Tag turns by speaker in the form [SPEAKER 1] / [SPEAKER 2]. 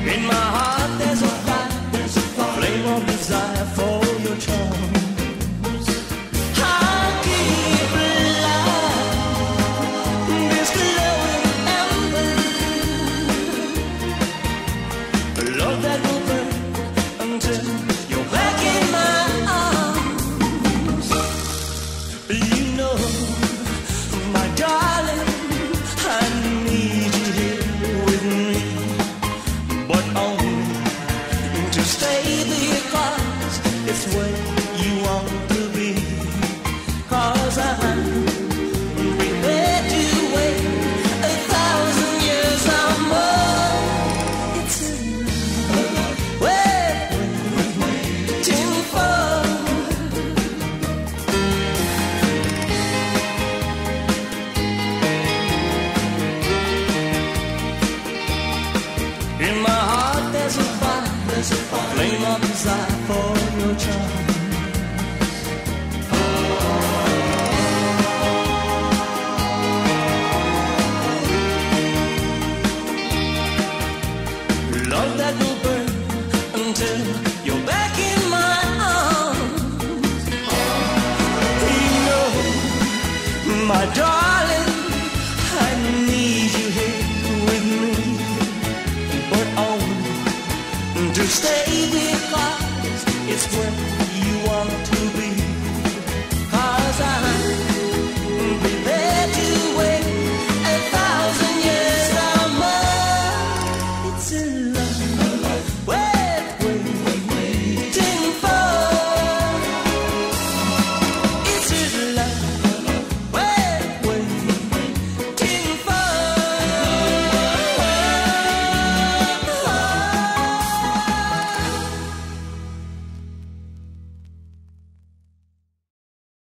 [SPEAKER 1] In my heart there's a fire, flame of desire for your charms. I'll keep alive this glowing ember, love that will burn until you're back in my arms. You know, my darling, I need you here with me, but only to stay because it's where you want to be. 'Cause I'm prepared to wait 1,000 years or more. It's waiting for. In my heart there's a fire, flame of desire for your charms. Love that will burn until you're back in my arms. You know, my darling, I need you here with me, but only to stay because it's where